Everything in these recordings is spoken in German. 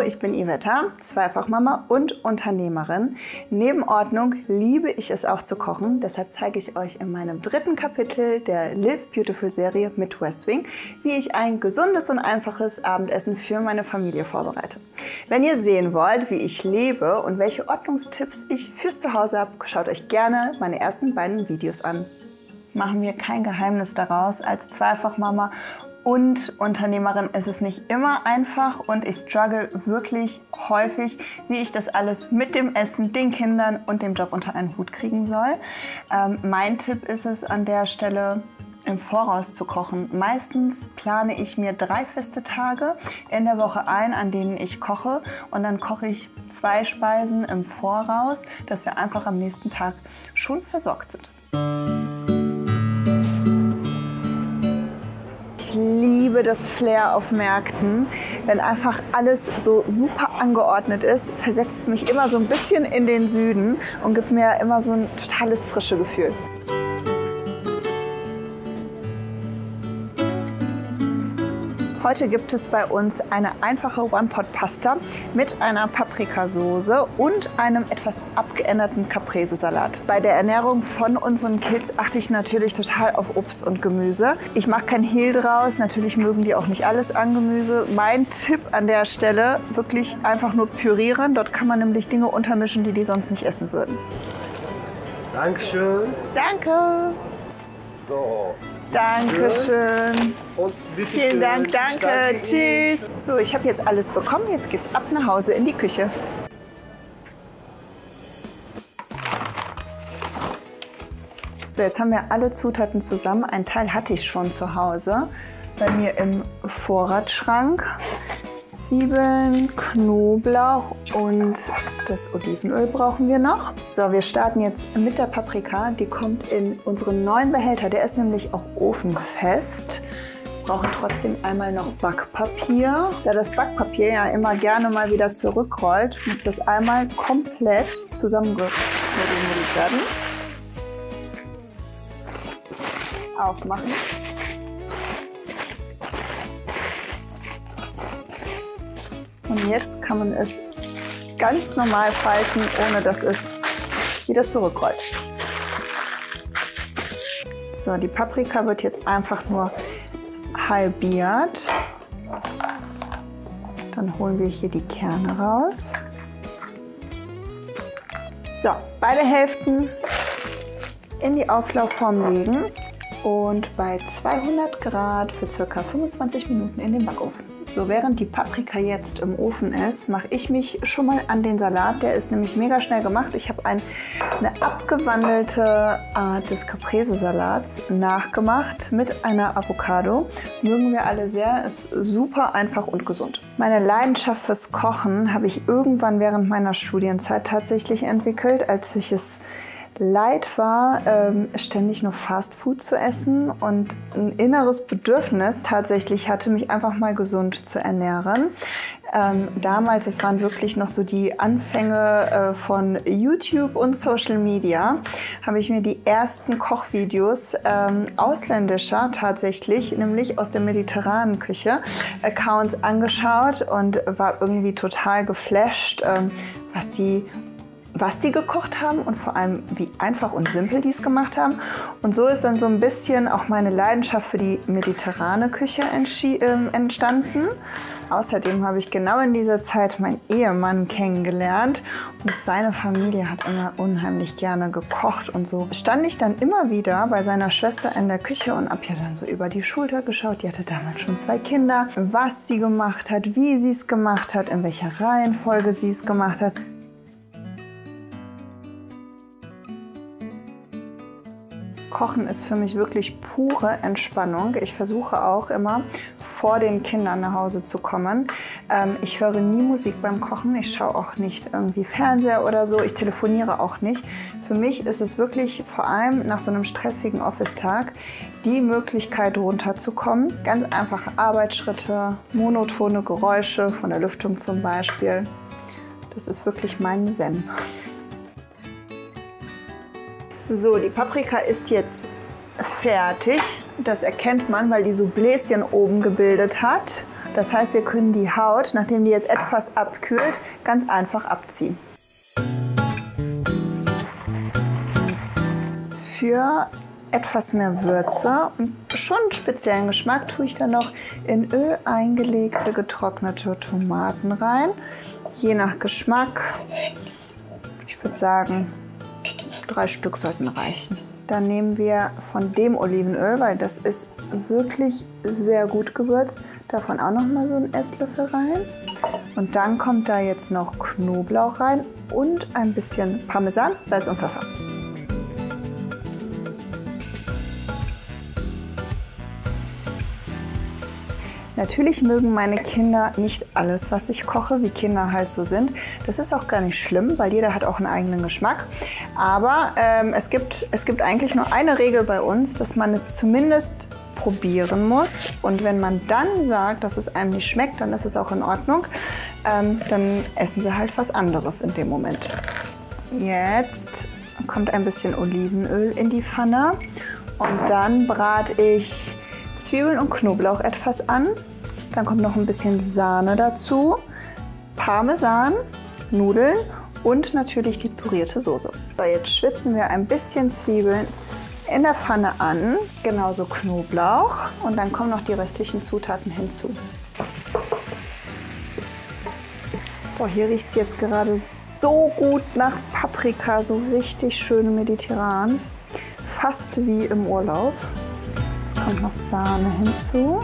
ich bin Iveta, Zweifachmama und Unternehmerin. Neben Ordnung liebe ich es auch zu kochen, deshalb zeige ich euch in meinem 3. Kapitel der Live Beautiful Serie mit West Wing, wie ich ein gesundes und einfaches Abendessen für meine Familie vorbereite. Wenn ihr sehen wollt, wie ich lebe und welche Ordnungstipps ich fürs Zuhause habe, schaut euch gerne meine ersten beiden Videos an. Machen wir kein Geheimnis daraus, als Zweifachmama und Unternehmerin ist es nicht immer einfach und ich struggle wirklich häufig, wie ich das alles mit dem Essen, den Kindern und dem Job unter einen Hut kriegen soll. Mein Tipp ist es an der Stelle, im Voraus zu kochen. Meistens plane ich mir 3 feste Tage in der Woche ein, an denen ich koche, und dann koche ich 2 Speisen im Voraus, dass wir einfach am nächsten Tag schon versorgt sind. Ich liebe das Flair auf Märkten, wenn einfach alles so super angeordnet ist, versetzt mich immer so ein bisschen in den Süden und gibt mir immer so ein totales frische Gefühl. Heute gibt es bei uns eine einfache One-Pot-Pasta mit einer Paprikasauce und einem etwas abgeänderten Caprese-Salat. Bei der Ernährung von unseren Kids achte ich natürlich total auf Obst und Gemüse. Ich mache kein Hehl draus, natürlich mögen die auch nicht alles an Gemüse. Mein Tipp an der Stelle, wirklich einfach nur pürieren. Dort kann man nämlich Dinge untermischen, die sonst nicht essen würden. Dankeschön. Danke. So. Dankeschön. Und vielen Dank, danke. Tschüss. So, ich habe jetzt alles bekommen. Jetzt geht's ab nach Hause in die Küche. So, jetzt haben wir alle Zutaten zusammen. Ein Teil hatte ich schon zu Hause bei mir im Vorratsschrank. Zwiebeln, Knoblauch und das Olivenöl brauchen wir noch. So, wir starten jetzt mit der Paprika. Die kommt in unseren neuen Behälter. Der ist nämlich auch ofenfest. Wir brauchen trotzdem einmal noch Backpapier. Da das Backpapier ja immer gerne mal wieder zurückrollt, muss das einmal komplett zusammengerollt werden. Aufmachen. Und jetzt kann man es ganz normal falten, ohne dass es wieder zurückrollt. So, die Paprika wird jetzt einfach nur halbiert. Dann holen wir hier die Kerne raus. So, beide Hälften in die Auflaufform legen und bei 200 Grad für ca. 25 Minuten in den Backofen. So, während die Paprika jetzt im Ofen ist, mache ich mich schon mal an den Salat. Der ist nämlich mega schnell gemacht. Ich habe eine abgewandelte Art des Caprese-Salats nachgemacht mit einer Avocado. Mögen wir alle sehr, ist super einfach und gesund. Meine Leidenschaft fürs Kochen habe ich irgendwann während meiner Studienzeit tatsächlich entwickelt, als ich es leid war, ständig nur Fast Food zu essen und ein inneres Bedürfnis tatsächlich hatte, mich einfach mal gesund zu ernähren. Damals, es waren wirklich noch so die Anfänge von YouTube und Social Media, habe ich mir die ersten Kochvideos ausländischer tatsächlich, nämlich aus der mediterranen Küche, Accounts angeschaut und war irgendwie total geflasht, was die gekocht haben und vor allem, wie einfach und simpel die es gemacht haben. Und so ist dann so ein bisschen auch meine Leidenschaft für die mediterrane Küche entstanden. Außerdem habe ich genau in dieser Zeit meinen Ehemann kennengelernt und seine Familie hat immer unheimlich gerne gekocht. Und so stand ich dann immer wieder bei seiner Schwester in der Küche und habe ja dann so über die Schulter geschaut. Die hatte damals schon 2 Kinder. Was sie gemacht hat, wie sie es gemacht hat, in welcher Reihenfolge sie es gemacht hat. Kochen ist für mich wirklich pure Entspannung. Ich versuche auch immer, vor den Kindern nach Hause zu kommen. Ich höre nie Musik beim Kochen. Ich schaue auch nicht irgendwie Fernseher oder so. Ich telefoniere auch nicht. Für mich ist es wirklich vor allem nach so einem stressigen Office-Tag die Möglichkeit, runterzukommen. Ganz einfache Arbeitsschritte, monotone Geräusche von der Lüftung zum Beispiel. Das ist wirklich mein Zen. So, die Paprika ist jetzt fertig. Das erkennt man, weil die so Bläschen oben gebildet hat. Das heißt, wir können die Haut, nachdem die jetzt etwas abkühlt, ganz einfach abziehen. Für etwas mehr Würze und schon einen speziellen Geschmack tue ich dann noch in Öl eingelegte getrocknete Tomaten rein. Je nach Geschmack, ich würde sagen, 3 Stück sollten reichen. Dann nehmen wir von dem Olivenöl, weil das ist wirklich sehr gut gewürzt, davon auch noch mal so einen Esslöffel rein. Und dann kommt da jetzt noch Knoblauch rein und ein bisschen Parmesan, Salz und Pfeffer. Natürlich mögen meine Kinder nicht alles, was ich koche, wie Kinder halt so sind. Das ist auch gar nicht schlimm, weil jeder hat auch einen eigenen Geschmack. Aber es gibt eigentlich nur eine Regel bei uns, dass man es zumindest probieren muss. Und wenn man dann sagt, dass es einem nicht schmeckt, dann ist es auch in Ordnung. Dann essen sie halt was anderes in dem Moment. Jetzt kommt ein bisschen Olivenöl in die Pfanne. Und dann brate ich Zwiebeln und Knoblauch etwas an. Dann kommt noch ein bisschen Sahne dazu, Parmesan, Nudeln und natürlich die pürierte Soße. So, jetzt schwitzen wir ein bisschen Zwiebeln in der Pfanne an, genauso Knoblauch und dann kommen noch die restlichen Zutaten hinzu. Boah, hier riecht es jetzt gerade so gut nach Paprika, so richtig schön mediterran, fast wie im Urlaub. Kommt noch Sahne hinzu.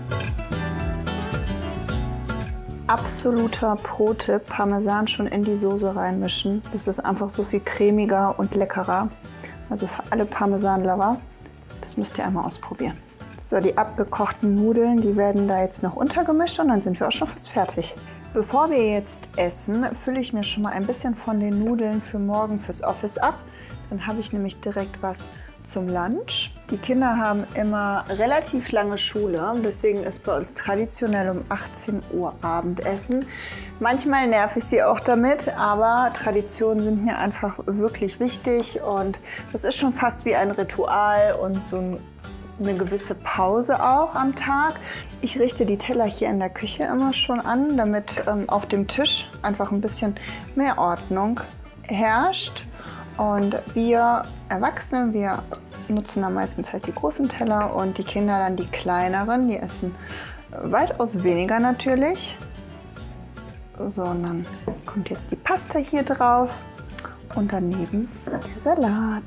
Absoluter Pro-Tipp, Parmesan schon in die Soße reinmischen. Das ist einfach so viel cremiger und leckerer. Also für alle Parmesan-Lover, das müsst ihr einmal ausprobieren. So, die abgekochten Nudeln, die werden da jetzt noch untergemischt und dann sind wir auch schon fast fertig. Bevor wir jetzt essen, fülle ich mir schon mal ein bisschen von den Nudeln für morgen fürs Office ab. Dann habe ich nämlich direkt was zum Lunch. Die Kinder haben immer relativ lange Schule, deswegen ist bei uns traditionell um 18 Uhr Abendessen. Manchmal nerv ich sie auch damit, aber Traditionen sind mir einfach wirklich wichtig und das ist schon fast wie ein Ritual und so eine gewisse Pause auch am Tag. Ich richte die Teller hier in der Küche immer schon an, damit auf dem Tisch einfach ein bisschen mehr Ordnung herrscht. Und wir Erwachsene, wir nutzen dann meistens halt die großen Teller und die Kinder dann die kleineren. Die essen weitaus weniger natürlich. So, und dann kommt jetzt die Pasta hier drauf und daneben der Salat.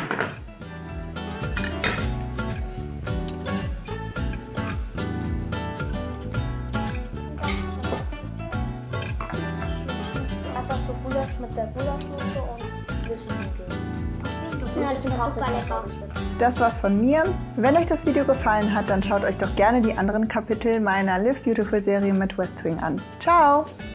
Einfach so Gulasch mit der Gulaschsoße und Zwischennudeln. Ja, das ist super lecker. Das war's von mir. Wenn euch das Video gefallen hat, dann schaut euch doch gerne die anderen Kapitel meiner Live Beautiful Serie mit West Wing an. Ciao!